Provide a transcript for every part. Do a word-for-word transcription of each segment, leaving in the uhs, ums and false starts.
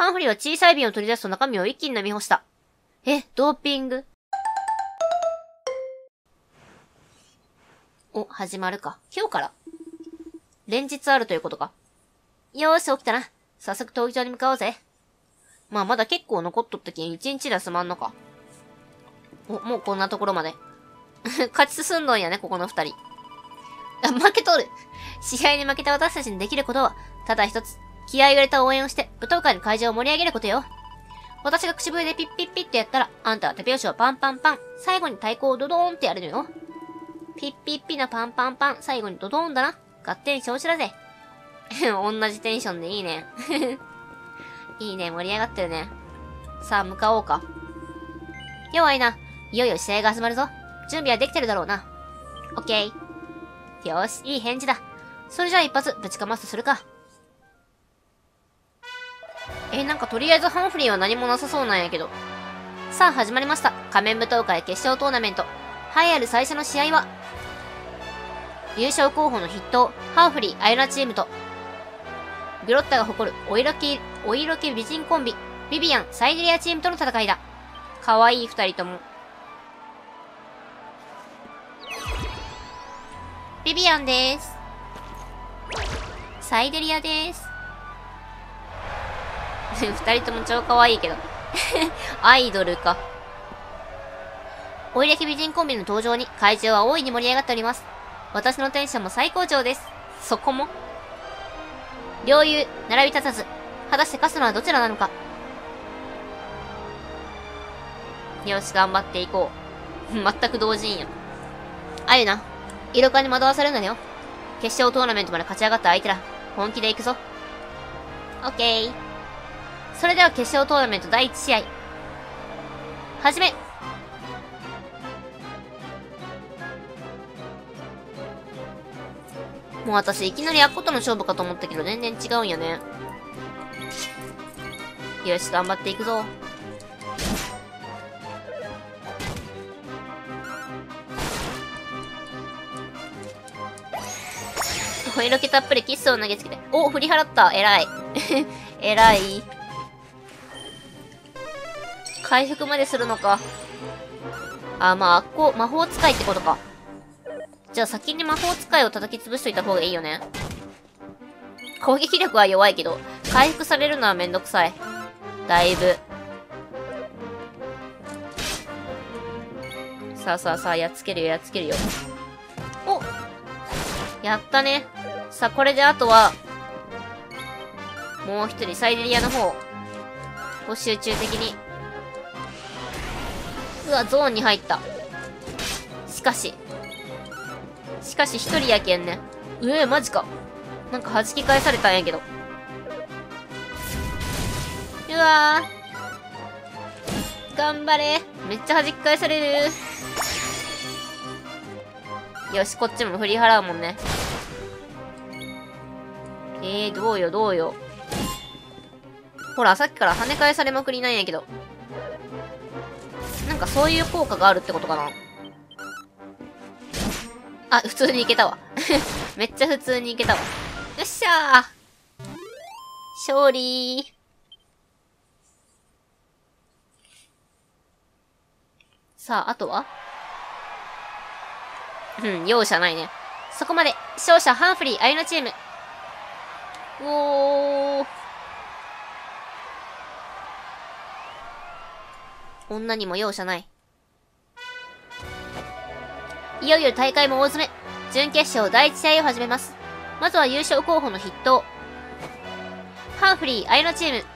ハンフリーは小さい瓶を取り出すと中身を一気に飲み干した。え、ドーピング？お、始まるか。今日から連日あるということか。よーし、起きたな。早速闘技場に向かおうぜ。まあ、まだ結構残っとったけん、一日では済まんのか。お、もうこんなところまで。勝ち進んどんやね、ここの二人。あ、負けとる。試合に負けた私たちにできることは、ただ一つ、気合い入れた応援をして、舞踏会の会場を盛り上げることよ。私が口笛でピッピッピッってやったら、あんたは手拍子をパンパンパン、最後に太鼓をドドーンってやるのよ。ピッピッピのパンパンパン、最後にドドーンだな。合点承知だぜ。同じテンションでいいね。いいね、盛り上がってるね。さあ、向かおうか。よ、アイナ。いよいよ試合が始まるぞ。準備はできてるだろうな。オッケー。よーし、いい返事だ。それじゃあ一発、ぶちかますとするか。えー、なんかとりあえずハンフリーは何もなさそうなんやけど。さあ、始まりました。仮面舞踏会決勝トーナメント。栄えある最初の試合は、優勝候補の筆頭、ハンフリー・アイナチームと、グロッタが誇るお色気、お色気美人コンビ、ビビアン・サイデリアチームとの戦いだ。かわいい二人とも。ビビアンでーす。サイデリアでーす。二人とも超かわいいけど。アイドルか。お色気美人コンビの登場に会場は大いに盛り上がっております。私のテンションも最高潮です。そこも両雄、並び立たず、果たして勝つのはどちらなのか。よし、頑張っていこう。全く同人や。あゆな、色化に惑わされるなよ。決勝トーナメントまで勝ち上がった相手ら、本気で行くぞ。オッケー。それでは決勝トーナメントだいいち試合。はじめ。もう私いきなりアッコとの勝負かと思ったけど全然違うんやね。よし、頑張っていくぞ。お色気たっぷりキッスを投げつけて。お、振り払った。偉い。偉い。回復までするのか。あ、まあ、アッコ、魔法使いってことか。じゃあ先に魔法使いを叩き潰しといた方がいいよね。攻撃力は弱いけど、回復されるのはめんどくさい。だいぶ。さあさあさあ、やっつけるよ、やっつけるよ。お！やったね。さあ、これであとは、もう一人、サイデリアの方を集中的に。うわ、ゾーンに入った。しかし、しかし一人やけんね。うえ、マジか。なんか弾き返されたんやけど。うわー。頑張れ。めっちゃ弾き返される。よし、こっちも振り払うもんね。えー、どうよ、どうよ。ほら、さっきから跳ね返されまくりなんやけど。なんかそういう効果があるってことかな。あ、普通にいけたわ。めっちゃ普通にいけたわ。よっしゃー。勝利ー。さあ、あとはうん、容赦ないね。そこまで、勝者ハンフリー・アイナチーム。おー。女にも容赦ない。いよいよ大会も大詰め。準決勝だいいち試合を始めます。まずは優勝候補の筆頭。ハンフリー・アイナチーム。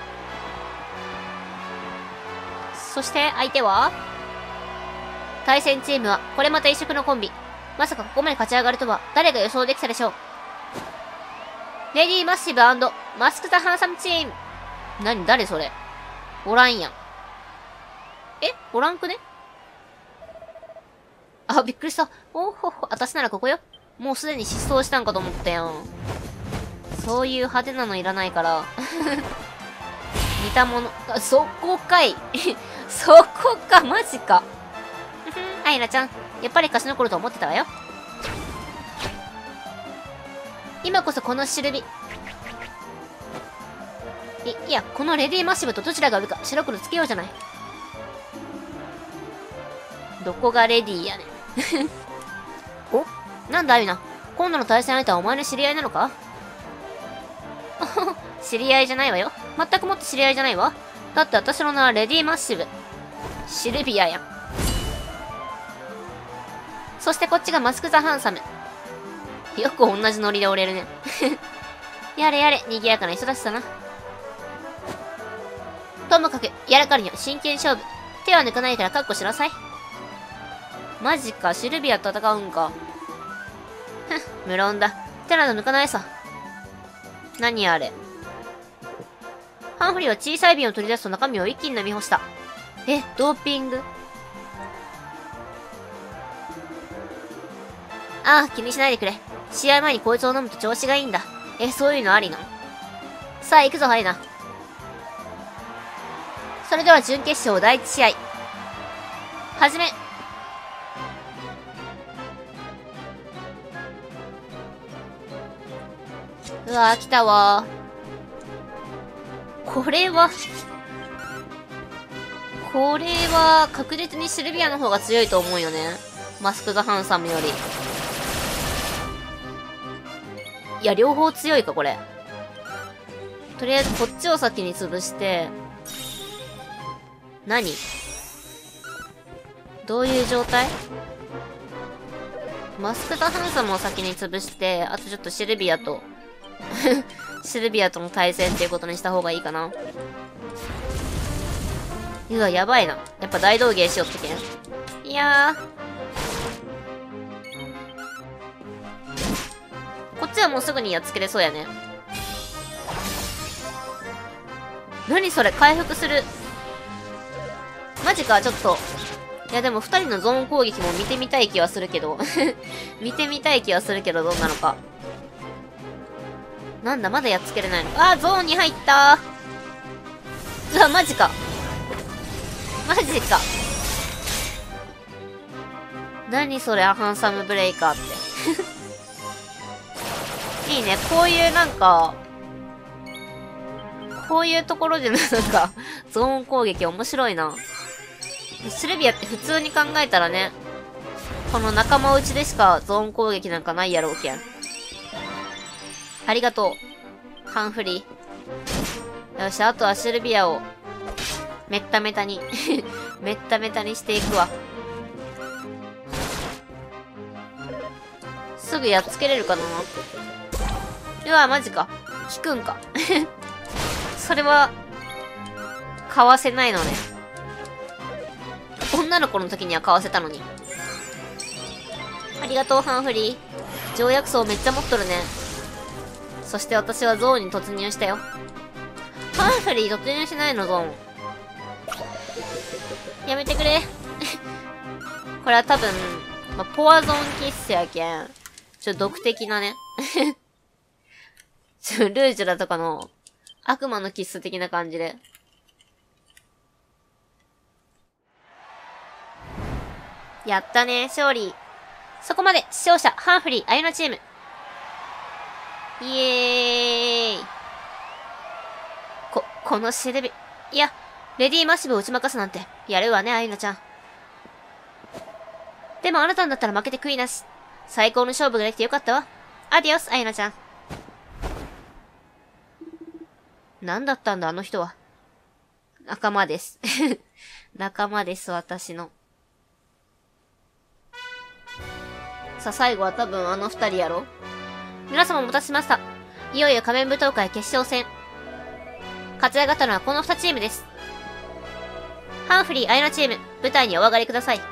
そして相手は対戦チームはこれまた異色のコンビ。まさかここまで勝ち上がるとは誰が予想できたでしょう。レディーマッシブ&マスク・ザ・ハンサムチーム。何誰それおらんやん。えおらんくね。あ、びっくりした。おほほ、私ならここよ。もうすでに失踪したんかと思ったやん。そういう派手なのいらないから。似たもの、あ、そこかい。そこか、マジか。アイナちゃん、やっぱり勝ち残ると思ってたわよ。今こそこのしるび。 い、いや、このレディーマッシブとどちらが上か白黒つけようじゃない。どこがレディーやねん。お、なんだアユナ。今度の対戦相手はお前の知り合いなのか？知り合いじゃないわよ。全くもって知り合いじゃないわ。だって私の名はレディーマッシブ。シルビアやん。そしてこっちがマスク・ザ・ハンサム。よく同じノリで折れるね。やれやれ、賑やかな人たちだな。ともかく、やらかるには真剣勝負。手は抜かないから覚悟しなさい。マジか、シルビアと戦うんか。ふん、無論だ。手など抜かないさ。何あれ。ハンフリーは小さい瓶を取り出すと中身を一気に飲み干した。え、ドーピング？ああ、気にしないでくれ。試合前にこいつを飲むと調子がいいんだ。え、そういうのありな。さあ、行くぞ、ハイナ。それでは準決勝第一試合。はじめ。うわー、来たわー。これは、これは確実にシルビアの方が強いと思うよね。マスク・ザ・ハンサムより。いや、両方強いか、これ。とりあえずこっちを先に潰して、何？どういう状態？マスク・ザ・ハンサムを先に潰して、あとちょっとシルビアと、シルビアとの対戦っていうことにした方がいいかな。うわ、やばいな。やっぱ大道芸しよってけん。いやー。こっちはもうすぐにやっつけれそうやね。何それ、回復する。マジか、ちょっと。いやでも二人のゾーン攻撃も見てみたい気はするけど。見てみたい気はするけど、どんなのか。なんだ、まだやっつけれないのか。あー、ゾーンに入ったー。うわ、マジか。マジか。何それ、ハンサムブレイカーって。いいね。こういうなんか、こういうところでなんか、ゾーン攻撃面白いな。シルビアって普通に考えたらね、この仲間内でしかゾーン攻撃なんかないやろうけん。ありがとう。ハンフリー。よし、あとはシルビアを、めっためたに、めっためたにしていくわ。すぐやっつけれるかな。うわ、マジか。効くんか。それは、かわせないのね。女の子の時にはかわせたのに。ありがとう、ハンフリー。条約層めっちゃ持っとるね。そして私はゾーンに突入したよ。ハンフリー突入しないの、ゾーン。やめてくれ。これは多分、まあ、ポアゾンキッスやけん。ちょ、毒的なね。ちょ、ルージュラとかの悪魔のキッス的な感じで。やったね、勝利。そこまで、視聴者、ハンフリー、アユナチーム。イエーイ。こ、このシルビ、いや、レディーマッシブを打ち負かすなんて、やるわね、アユナちゃん。でもあなたんだったら負けて悔いなし。最高の勝負ができてよかったわ。アディオス、アユナちゃん。何だったんだ、あの人は。仲間です。仲間です、私の。さあ、最後は多分あの二人やろ。皆様お待たせしました。いよいよ仮面舞踏会決勝戦。勝ち上がったのはこの二チームです。ハンフリー・アイナチーム、舞台にお上がりください。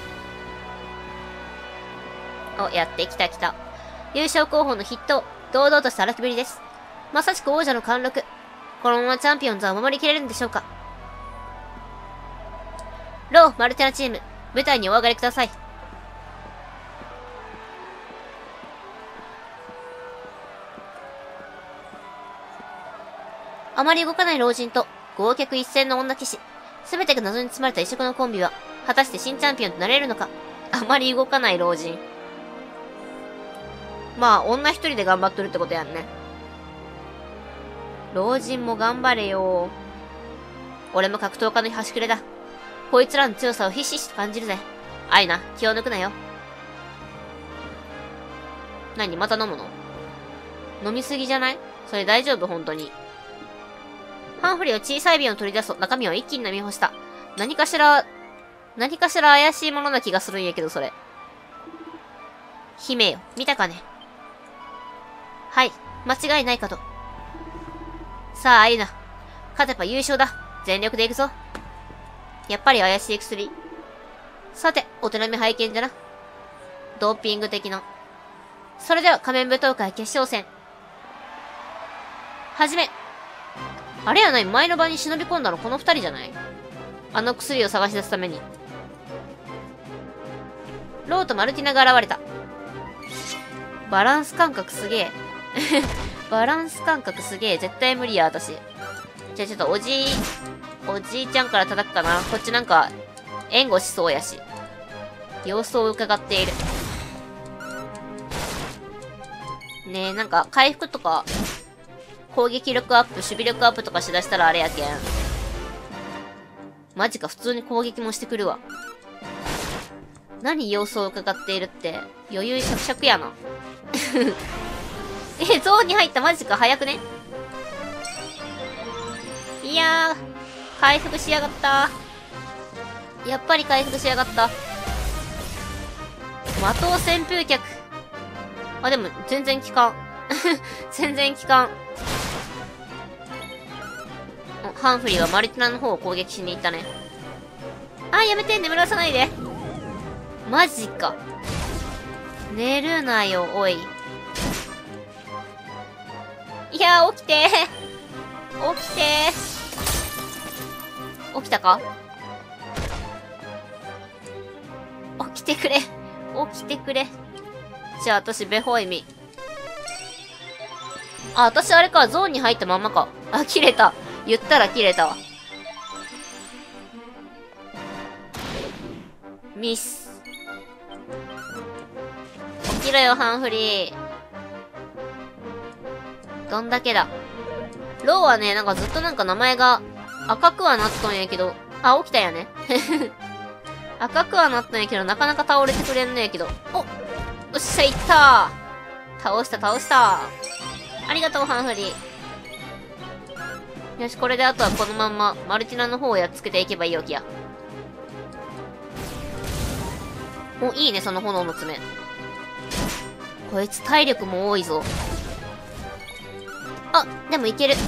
お、やってきた来た。優勝候補の筆頭、堂々とした荒くぶりです。まさしく王者の貫禄。このままチャンピオンズは守りきれるんでしょうか。ロー・マルテナチーム、舞台にお上がりください。あまり動かない老人と、豪脚一閃の女騎士。すべてが謎に包まれた異色のコンビは、果たして新チャンピオンとなれるのか。あまり動かない老人。まあ、女一人で頑張っとるってことやんね。 老人も頑張れよ。俺も格闘家の端くれだ。こいつらの強さをひしひしと感じるぜ。アイナ、気を抜くなよ。何また飲むの？飲みすぎじゃない？それ大丈夫本当に。ハンフリーは小さい瓶を取り出すと中身を一気に飲み干した。何かしら、何かしら怪しいものな気がするんやけど、それ。姫よ、見たかね？はい、間違いないかと。さあ、アイナ。勝てば優勝だ。全力で行くぞ。やっぱり怪しい薬。さて、お手並み拝見じゃな。ドーピング的な。それでは仮面舞踏会決勝戦。はじめ。あれやない、前の場に忍び込んだのこの二人じゃない？あの薬を探し出すために。ローとマルティナが現れた。バランス感覚すげえ。バランス感覚すげえ。絶対無理や、私。じゃあちょっとおじい、おじいちゃんから叩くかな。こっちなんか、援護しそうやし。様子を伺っている。ねえ、なんか、回復とか、攻撃力アップ、守備力アップとかしだしたらあれやけん。マジか、普通に攻撃もしてくるわ。何様子を伺っているって、余裕しゃくしゃくやな。え、ゾーンに入った、マジか、早くね？いやー、回復しやがった。やっぱり回復しやがった。的旋風脚。あ、でも、全然効かん。全然効かん。ハンフリーはマルティナの方を攻撃しに行ったね。あ、やめて、眠らさないで。マジか。寝るなよ、おい。いやー、起きてー。起きてー。起きたか？起きてくれ。起きてくれ。じゃあ、私、ベホイミ。あ、私、あれか、ゾーンに入ったまんまか。あ、切れた。言ったら切れたわ。ミス。起きろよ、ハンフリー。どんだけだ。ローはね、なんかずっとなんか名前が赤くはなっとんやけど、あ、起きたよね。赤くはなったんやけど、なかなか倒れてくれんのやけど。お！よっしゃ、いったー。倒した、倒した。ありがとう、ハンフリー。よし、これであとはこのまんま、マルティナの方をやっつけていけばいいわけや。お、いいね、その炎の爪。こいつ体力も多いぞ。あ、でもいける。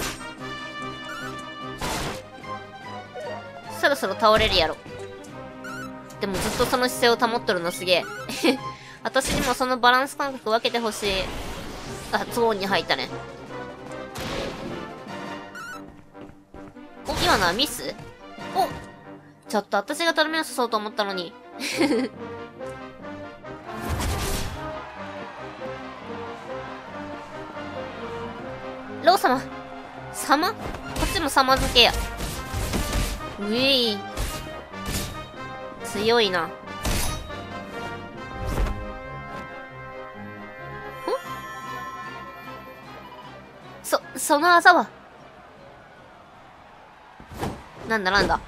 そろそろ倒れるやろ。でもずっとその姿勢を保っとるのすげえ。私にもそのバランス感覚分けてほしい。あ、ゾーンに入ったね。お、今のはミス？お！ちょっと私がとどめを刺そうと思ったのに。ロー様様？こっちも様付けや。うえい。強いな。ん？そ、その技は？なんだなんだ。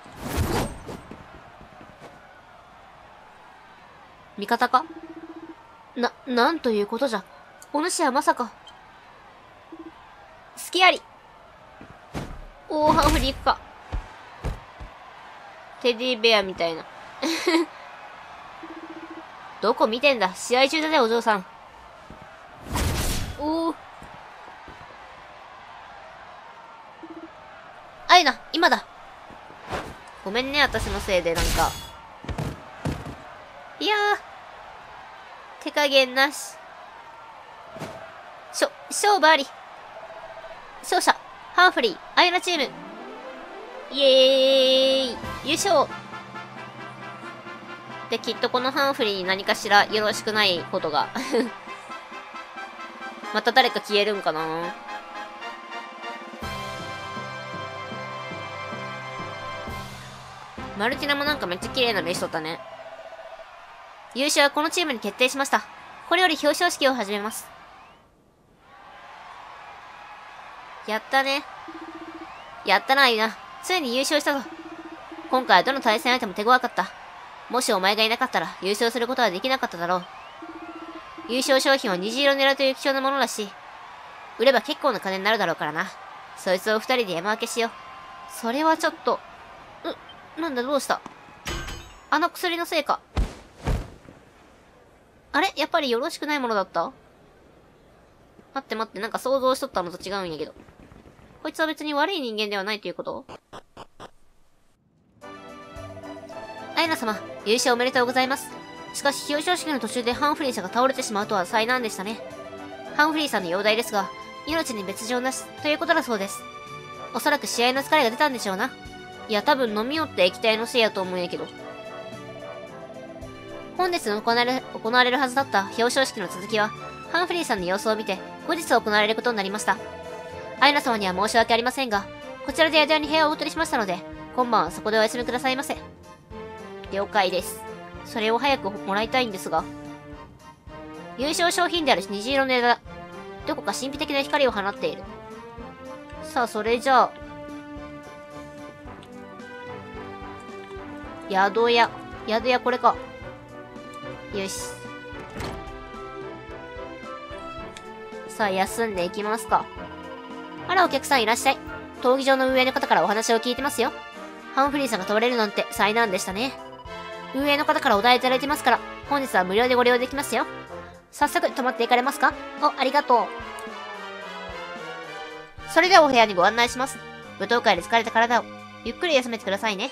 味方か？な、なんということじゃ。お主はまさか。隙あり。おー、ハンフリー行くか。テディベアみたいな。どこ見てんだ？試合中だね、お嬢さん。おー。あいな、今だ。ごめんね、私のせいで、なんか。いやー。手加減なし。しょ、勝負あり。勝者、ハンフリー、アイナチーム。イエーイ優勝で、きっとこのハンフリーに何かしらよろしくないことが。また誰か消えるんかな。マルティナもなんかめっちゃ綺麗な目しとったね。優勝はこのチームに決定しました。これより表彰式を始めます。 やったね。やったな、ゆな。ついに優勝したぞ。今回はどの対戦相手も手強かった。もしお前がいなかったら優勝することはできなかっただろう。優勝商品は虹色狙という貴重なものらしい。売れば結構な金になるだろうからな。そいつを二人で山分けしよう。それはちょっと。う、なんだどうした？あの薬のせいか。あれやっぱりよろしくないものだった？待って待って、なんか想像しとったのと違うんやけど。こいつは別に悪い人間ではないということ？アイナ様、優勝おめでとうございます。しかし、表彰式の途中でハンフリーさんが倒れてしまうとは災難でしたね。ハンフリーさんの容体ですが、命に別状なし、ということだそうです。おそらく試合の疲れが出たんでしょうな。いや、多分飲みよって液体のせいやと思うんやけど。本日行われ、行われるはずだった表彰式の続きは、ハンフリーさんの様子を見て、後日行われることになりました。アイナ様には申し訳ありませんが、こちらで宿屋に部屋をお取りしましたので、今晩はそこでお休みくださいませ。了解です。それを早くもらいたいんですが。優勝商品である虹色の枝。どこか神秘的な光を放っている。さあ、それじゃあ。宿屋。宿屋これか。よし。さあ、休んでいきますか。あら、お客さんいらっしゃい。闘技場の運営の方からお話を聞いてますよ。ハンフリーさんが倒れるなんて災難でしたね。運営の方からお題いただいてますから、本日は無料でご利用できますよ。早速、泊まっていかれますか？お、ありがとう。それではお部屋にご案内します。舞踏会で疲れた体を、ゆっくり休めてくださいね。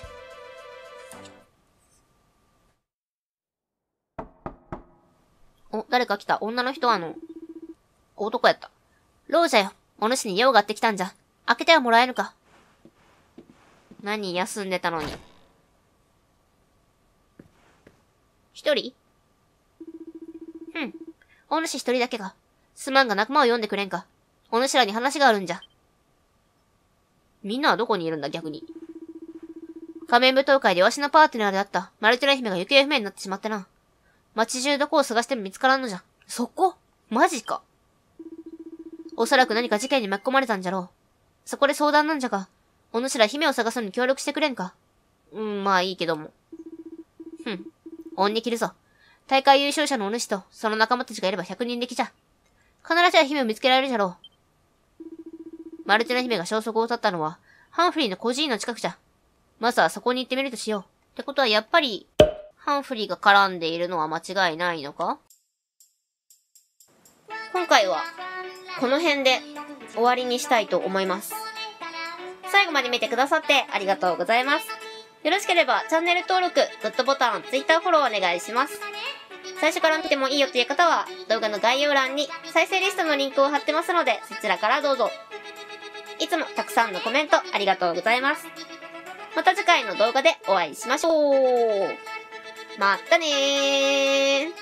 お、誰か来た。女の人はあの、男やった。老者よ。お主に用があってきたんじゃ。開けてはもらえぬか。何、休んでたのに。一人？うん。お主一人だけが。すまんが仲間を読んでくれんか。お主らに話があるんじゃ。みんなはどこにいるんだ、逆に。仮面舞踏会でわしのパーテナーであったマルティナ姫が行方不明になってしまってな。街中どこを探しても見つからんのじゃ。そこ？マジか。おそらく何か事件に巻き込まれたんじゃろう。そこで相談なんじゃが、お主ら姫を探すのに協力してくれんか。うん、まあいいけども。ふん。恩に切るぞ。大会優勝者のお主とその仲間たちがいれば百人力じゃ。必ずや姫を見つけられるじゃろう。マルティナ姫が消息を絶ったのは、ハンフリーの孤児院の近くじゃ。まずはそこに行ってみるとしよう。ってことはやっぱり、ハンフリーが絡んでいるのは間違いないのか？今回は、この辺で終わりにしたいと思います。最後まで見てくださってありがとうございます。よろしければチャンネル登録、グッドボタン、ツイッターフォローお願いします。最初から見てもいいよという方は、動画の概要欄に再生リストのリンクを貼ってますので、そちらからどうぞ。いつもたくさんのコメントありがとうございます。また次回の動画でお会いしましょう。まったねー。